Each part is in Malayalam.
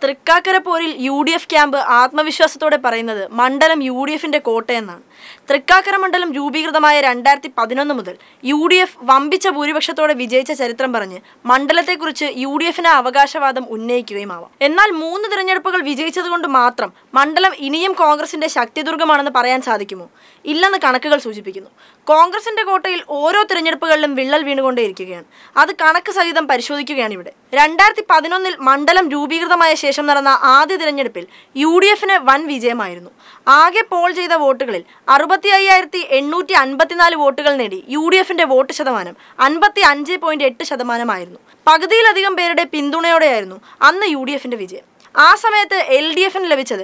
തൃക്കാക്കര പോരിൽ UDF ക്യാമ്പ് ആത്മവിശ്വാസത്തോടെ പറയുന്നത് മണ്ഡലം UDFന്റെ കോട്ടയെന്നാണ്. തൃക്കാക്കര മണ്ഡലം രൂപീകൃതമായ 2011 മുതൽ UDF വമ്പിച്ച ഭൂരിപക്ഷത്തോടെ വിജയിച്ച ചരിത്രം പറഞ്ഞ് മണ്ഡലത്തെക്കുറിച്ച് UDFന് അവകാശവാദം ഉന്നയിക്കുകയും ആവാം. എന്നാൽ 3 തിരഞ്ഞെടുപ്പുകൾ വിജയിച്ചതുകൊണ്ട് മാത്രം മണ്ഡലം ഇനിയും കോൺഗ്രസിന്റെ ശക്തിദുർഗമാണെന്ന് പറയാൻ സാധിക്കുമോ? ഇല്ലെന്ന് കണക്കുകൾ സൂചിപ്പിക്കുന്നു. കോൺഗ്രസിന്റെ കോട്ടയിൽ ഓരോ തിരഞ്ഞെടുപ്പുകളിലും വിള്ളൽ വീണുകൊണ്ടേയിരിക്കുകയാണ്. അത് കണക്ക് സഹിതം പരിശോധിക്കുകയാണ് ഇവിടെ. 2011 മണ്ഡലം രൂപീകൃതമായ ശേഷം നടന്ന ആദ്യ തിരഞ്ഞെടുപ്പിൽ UDFന് വൻ വിജയമായിരുന്നു. ആകെ പോൾ ചെയ്ത വോട്ടുകളിൽ 65,854 വോട്ടുകൾ നേടി UDFന്റെ വോട്ട് ശതമാനം 55.8% പകുതിയിലധികം പേരുടെ പിന്തുണയോടെയായിരുന്നു അന്ന് UDFന്റെ വിജയം. ആ സമയത്ത് LDFന് ലഭിച്ചത്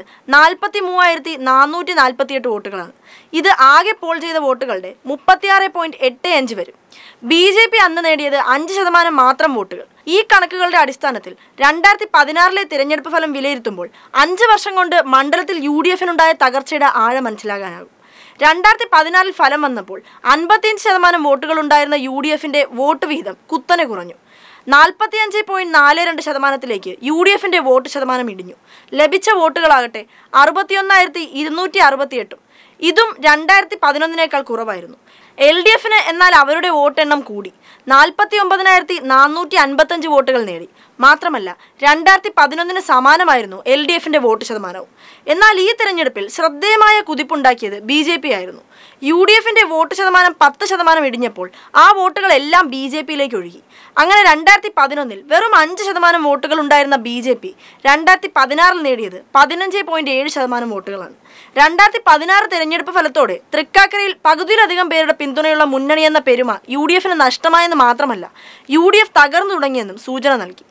43,448 വോട്ടുകളാണ്. ഇത് ആകെ പോൾ ചെയ്ത വോട്ടുകളുടെ 36.85 വരും. BJP അന്ന് നേടിയത് 5% മാത്രം വോട്ടുകൾ. ഈ കണക്കുകളുടെ അടിസ്ഥാനത്തിൽ 2016 തിരഞ്ഞെടുപ്പ് ഫലം വിലയിരുത്തുമ്പോൾ 5 വർഷം കൊണ്ട് മണ്ഡലത്തിൽ UDFനുണ്ടായ തകർച്ചയുടെ ആഴം മനസ്സിലാക്കാനാകും. 2016 ഫലം വന്നപ്പോൾ 55% വോട്ടുകൾ ഉണ്ടായിരുന്ന UDFന്റെ വോട്ട് വിഹിതം കുത്തനെ കുറഞ്ഞു. 45.42% UDFന്റെ വോട്ട് ശതമാനം ഇടിഞ്ഞു. ലഭിച്ച വോട്ടുകളാകട്ടെ 61,268. ഇതും 2011 കുറവായിരുന്നു. LDFന് എന്നാൽ അവരുടെ വോട്ടെണ്ണം കൂടി 49,455 വോട്ടുകൾ നേടി. മാത്രമല്ല 2011 സമാനമായിരുന്നു LDFന്റെ വോട്ട് ശതമാനവും. എന്നാൽ ഈ തിരഞ്ഞെടുപ്പിൽ ശ്രദ്ധേയമായ കുതിപ്പുണ്ടാക്കിയത് BJP ആയിരുന്നു. UDFന്റെ വോട്ട് ശതമാനം 10% ഇടിഞ്ഞപ്പോൾ ആ വോട്ടുകളെല്ലാം BJPയിലേക്ക് ഒഴുകി. അങ്ങനെ 2011 വെറും 5% വോട്ടുകൾ ഉണ്ടായിരുന്ന BJP 2016 നേടിയത് 15.7% വോട്ടുകളാണ്. 2016 തിരഞ്ഞെടുപ്പ് ഫലത്തോടെ തൃക്കാക്കരയിൽ പകുതിയിലധികം പേരുടെ പിന്തുണയുള്ള മുന്നണിയെന്ന പെരുമ UDFന് നഷ്ടമായെന്ന് മാത്രമല്ല UDF തകർന്നു തുടങ്ങിയെന്നും സൂചന നൽകി.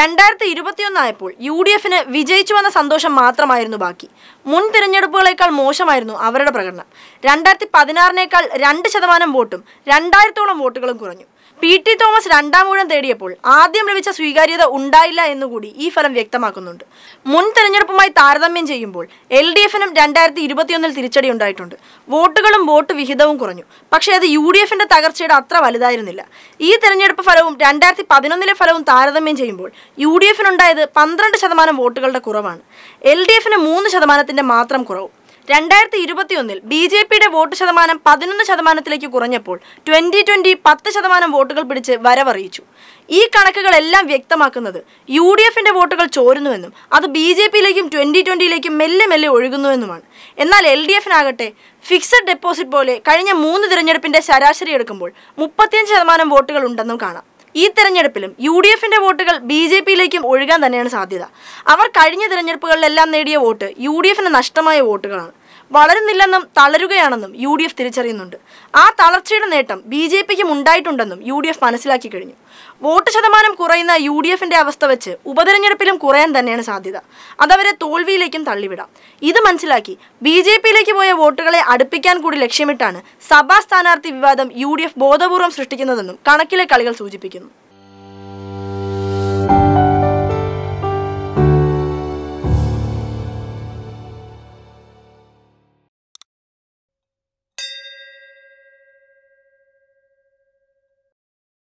2021 ആയപ്പോൾ UDFന് വിജയിച്ചുവെന്ന സന്തോഷം മാത്രമായിരുന്നു ബാക്കി. മുൻ തിരഞ്ഞെടുപ്പുകളേക്കാൾ മോശമായിരുന്നു അവരുടെ പ്രകടനം. 2016 2% വോട്ടും 2000-ഓളം വോട്ടുകളും കുറഞ്ഞു. PT തോമസ് 2ാം ഊഴം തേടിയപ്പോൾ ആദ്യം ലഭിച്ച സ്വീകാര്യത ഉണ്ടായില്ല എന്നുകൂടി ഈ ഫലം വ്യക്തമാക്കുന്നുണ്ട്. മുൻ തെരഞ്ഞെടുപ്പുമായി താരതമ്യം ചെയ്യുമ്പോൾ LDFനും 2021 തിരിച്ചടി ഉണ്ടായിട്ടുണ്ട്. വോട്ടുകളും വോട്ട് വിഹിതവും കുറഞ്ഞു. പക്ഷേ അത് UDFന്റെ തകർച്ചയുടെ അത്ര വലുതായിരുന്നില്ല. ഈ തെരഞ്ഞെടുപ്പ് ഫലവും 2011 ഫലവും താരതമ്യം ചെയ്യുമ്പോൾ UDFനുണ്ടായത് 12% വോട്ടുകളുടെ കുറവാണ്. LDFന് 3% മാത്രം കുറവും. 2021 BJPയുടെ വോട്ട് ശതമാനം 11% കുറഞ്ഞപ്പോൾ 2020 10% വോട്ടുകൾ പിടിച്ച് വരവറിയിച്ചു. ഈ കണക്കുകളെല്ലാം വ്യക്തമാക്കുന്നത് UDFന്റെ വോട്ടുകൾ ചോരുന്നുവെന്നും അത് BJPയിലേക്കും 2020ലേക്കും മെല്ലെ മെല്ലെ ഒഴുകുന്നുവെന്നുമാണ്. എന്നാൽ LDFനാകട്ടെ ഫിക്സഡ് ഡെപ്പോസിറ്റ് പോലെ കഴിഞ്ഞ 3 തിരഞ്ഞെടുപ്പിന്റെ ശരാശരി എടുക്കുമ്പോൾ 35% വോട്ടുകൾ ഉണ്ടെന്നും കാണാം. ഈ തെരഞ്ഞെടുപ്പിലും UDFന്റെ വോട്ടുകൾ BJPയിലേക്കും ഒഴുകാൻ തന്നെയാണ് സാധ്യത. അവർ കഴിഞ്ഞ തിരഞ്ഞെടുപ്പുകളിലെല്ലാം നേടിയ വോട്ട് UDFന് നഷ്ടമായ വോട്ടുകളാണ്. വളരുന്നില്ലെന്നും തളരുകയാണെന്നും UDF തിരിച്ചറിയുന്നുണ്ട്. ആ തളർച്ചയുടെ നേട്ടം BJPക്കും ഉണ്ടായിട്ടുണ്ടെന്നും UDF മനസ്സിലാക്കി കഴിഞ്ഞു. വോട്ട് ശതമാനം കുറയുന്ന UDFന്റെ അവസ്ഥ വെച്ച് ഉപതെരഞ്ഞെടുപ്പിലും കുറയാൻ തന്നെയാണ് സാധ്യത. അതവരെ തോൽവിയിലേക്കും തള്ളിവിടാം. ഇത് മനസ്സിലാക്കി BJPയിലേക്ക് പോയ വോട്ടുകളെ അടുപ്പിക്കാൻ കൂടി ലക്ഷ്യമിട്ടാണ് സഭാ സ്ഥാനാർത്ഥി വിവാദം UDF ബോധപൂർവം സൃഷ്ടിക്കുന്നതെന്നും കണക്കിലെ കളികൾ സൂചിപ്പിക്കുന്നു.